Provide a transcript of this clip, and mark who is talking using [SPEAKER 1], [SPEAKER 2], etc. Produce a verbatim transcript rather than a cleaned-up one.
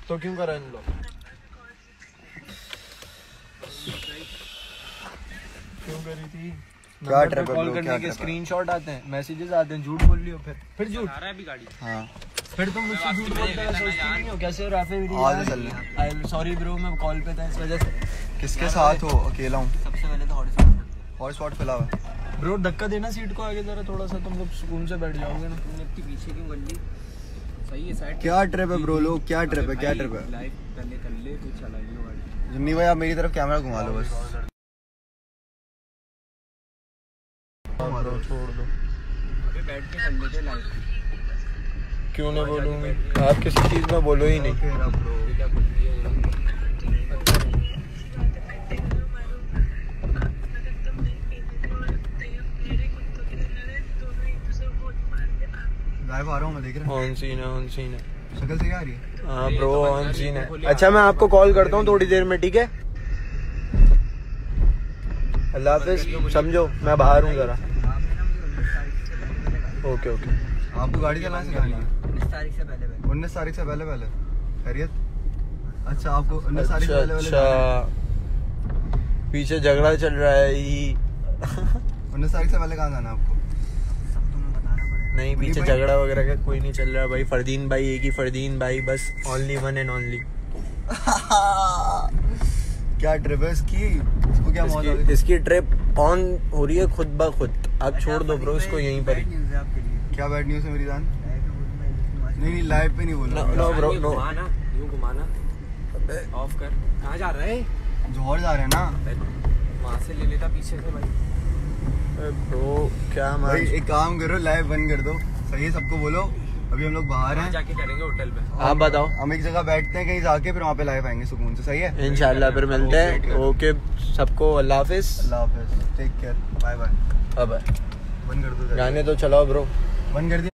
[SPEAKER 1] तो क्यों करा इन लोग? क्यों करी थी?
[SPEAKER 2] क्या ट्रिप है
[SPEAKER 1] कॉल
[SPEAKER 2] ब्रो,
[SPEAKER 1] करने
[SPEAKER 2] क्या
[SPEAKER 1] के
[SPEAKER 2] ट्रिप है?
[SPEAKER 1] स्क्रीनशॉट आते हैं, मैसेजेस आते हैं, झूठ बोल लियो फिर फिर झूठ
[SPEAKER 3] आ रहा है अभी गाड़ी।
[SPEAKER 2] हाँ
[SPEAKER 1] फिर तुम मुझसे झूठ बोलते हो, सोचती नहीं हो कैसे हो राफे मेरी
[SPEAKER 2] आगे चल रहे।
[SPEAKER 1] आई सॉरी ब्रो, मैं कॉल पे था इस वजह से।
[SPEAKER 2] किसके साथ हो? अकेला हूँ।
[SPEAKER 3] सबसे पहले तो हॉटस्पॉट
[SPEAKER 2] हॉटस्पॉट खुला हुआ है।
[SPEAKER 1] ब्रो धक्का देना सीट को आगे जरा थोड़ा सा, तुम लोग सुकून से बैठ जाओगे ना।
[SPEAKER 3] तुमने अपनी पीछे क्यों कर ली? सही है साइड।
[SPEAKER 2] क्या ट्रिप है ब्रो लोग, क्या ट्रिप है, क्या ट्रिप है?
[SPEAKER 3] लाइव पहले कर ले फिर चलाइयो गाड़ी।
[SPEAKER 2] जुन्नी भाई आप मेरी तरफ कैमरा घुमा लो बस।
[SPEAKER 1] ब्रो छोड़ दो,
[SPEAKER 3] अबे बैठ के कर लेते लाइव।
[SPEAKER 1] क्यों नहीं बोलूंगी? आप किसी चीज में बोलो ही नहीं।
[SPEAKER 3] क्या बोल रही है?
[SPEAKER 2] लाइव आ रहा हूँ मैं, देख रहा हूँ।
[SPEAKER 1] ऑन सीन है, ऑन सीन है।
[SPEAKER 2] शक्ल से क्या आ रही है?
[SPEAKER 1] हाँ ब्रो ऑन सीन है। अच्छा मैं आपको कॉल करता हूँ थोड़ी देर में, ठीक है? अल्लाह हाफिज। समझो मैं बाहर हूँ जरा। Okay okay.
[SPEAKER 2] आपको गाड़ी चलाने सिखानी है?
[SPEAKER 3] उन्नीस तारीख से पहले पहले।
[SPEAKER 2] उन्नीस तारीख से पहले पहले खैरियत? अच्छा आपको उन्नीस तारीख से
[SPEAKER 1] अच्छा
[SPEAKER 2] पहले पहले जाना है?
[SPEAKER 1] अच्छा, पीछे झगड़ा चल रहा है ही।
[SPEAKER 2] उन्नीस तारीख से पहले कहाँ जाना है आपको?
[SPEAKER 3] सब तुम्हें बताना पड़ेगा।
[SPEAKER 1] नहीं पीछे
[SPEAKER 2] भाई?
[SPEAKER 1] झगड़ा वगैरह का कोई नहीं चल रहा भाई। फरदीन भाई एक ही फरदीन भाई, बस ओनली वन एंड ओनली।
[SPEAKER 2] क्या ट्रिप है इसकी? इसको क्या मौज आ
[SPEAKER 1] इसकी,
[SPEAKER 2] गई?
[SPEAKER 1] इसकी ट्रिप ऑन हो रही है खुद ब खुद। आप छोड़ दो ब्रो इसको यहीं पर ही।
[SPEAKER 3] न्यूज़ है आपके लिए।
[SPEAKER 2] क्या बैड न्यूज़ है मेरी जान?
[SPEAKER 3] लाइव पे बोलूंगा, इसमें
[SPEAKER 2] नहीं नहीं लाइव पे नहीं बोल
[SPEAKER 1] नो
[SPEAKER 2] रहा।
[SPEAKER 1] No bro no.
[SPEAKER 3] घुमाना यूं घुमाना ऑफ कर। कहाँ जा रहा है?
[SPEAKER 2] जोहर जा रहे हैं ना
[SPEAKER 3] वहाँ से ले लेता पीछे से भाई।
[SPEAKER 1] ब्रो क्या
[SPEAKER 2] भाई,
[SPEAKER 1] मान,
[SPEAKER 2] एक काम करो लाइव बंद कर दो। सही है, सबको बोलो अभी हम लोग बाहर
[SPEAKER 3] वहाँ
[SPEAKER 2] हैं।
[SPEAKER 3] जाके करेंगे होटल पे।
[SPEAKER 1] आप बताओ।
[SPEAKER 2] हम एक जगह बैठते हैं कहीं जाके, फिर वहाँ पे लाइव आएंगे सुकून से। सही है?
[SPEAKER 1] इंशाल्लाह फिर मिलते हैं। ओके सबको अल्लाह हाफिज।
[SPEAKER 2] अल्लाह हाफिज, टेक केयर, बाय बाय।
[SPEAKER 1] अब
[SPEAKER 2] बंद कर दो,
[SPEAKER 1] गाने तो चलाओ ब्रो।
[SPEAKER 2] बंद कर दिया।